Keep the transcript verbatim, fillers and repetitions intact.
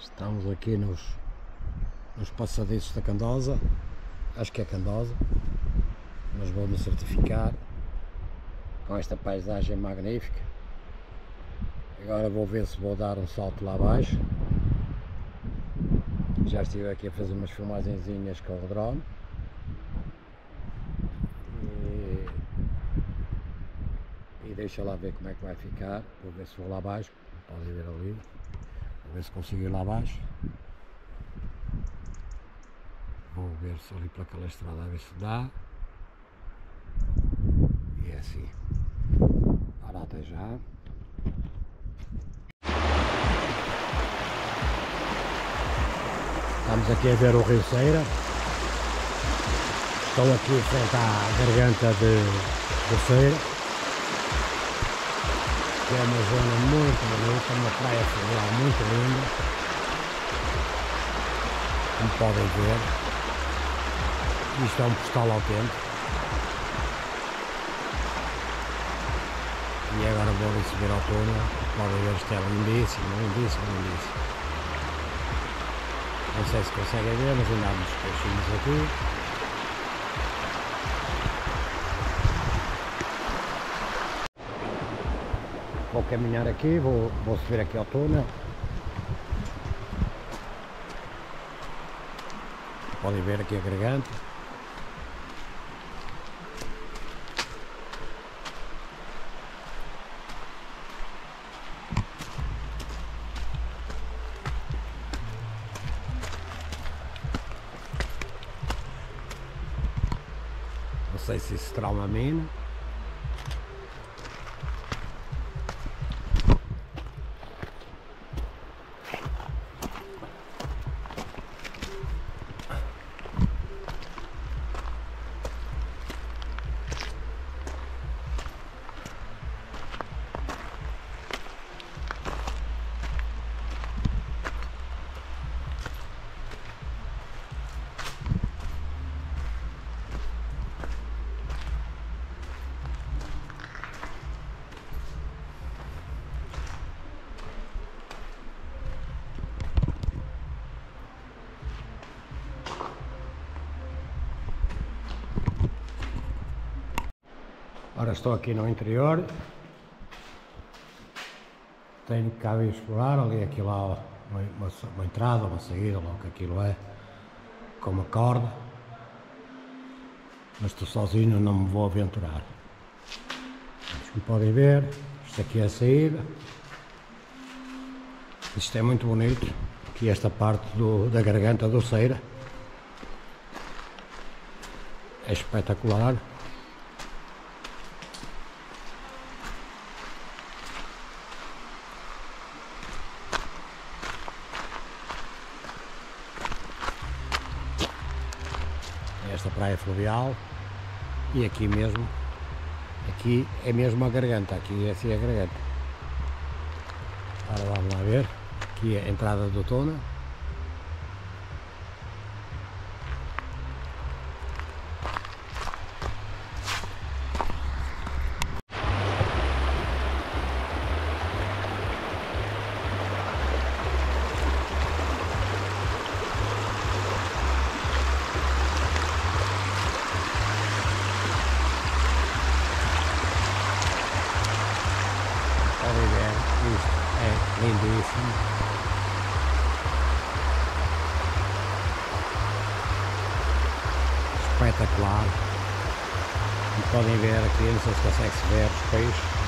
Estamos aqui nos, nos passadiços da Candosa, acho que é Candosa, mas vou-me certificar com esta paisagem magnífica. Agora vou ver se vou dar um salto lá abaixo. Já estive aqui a fazer umas filmagenzinhas com o drone. E, e deixa lá ver como é que vai ficar. Vou ver se vou lá abaixo, podem ver ali. Vou ver se consigo ir lá abaixo. Vou ver se ali para aquela estrada, a ver se dá. E é assim. Ora, até já. Estamos aqui a ver o Rio Ceira. Estou aqui em frente à garganta de, de Ceira, que é uma zona muito bonita, uma praia fluvial muito linda, como podem ver. Isto é um postal autêntico. E agora vou ali subir ao túnel. Podem ver, isto é lindíssimo, lindíssimo, lindíssimo. Não sei se conseguem ver, mas ainda há uns peixinhos aqui. Vou caminhar aqui, vou, vou subir aqui ao túnel. Podem ver aqui a garganta. Não sei se isso será uma mina. Ora, estou aqui no interior. Tenho que cá vir explorar. Ali, aqui lá, uma, uma, uma entrada, uma saída, lá o que aquilo é, com uma corda. Mas estou sozinho, não me vou aventurar. Como podem ver, isto aqui é a saída. Isto é muito bonito. Aqui esta parte do, da garganta do Ceira é espetacular. Esta praia fluvial, e aqui mesmo, aqui é mesmo a garganta, aqui é assim a garganta. Agora vamos lá ver, aqui é a entrada do túnel. Podem ver, isto é lindíssimo. Espetacular. E podem ver aqui, não sei se consegue-se ver os peixes.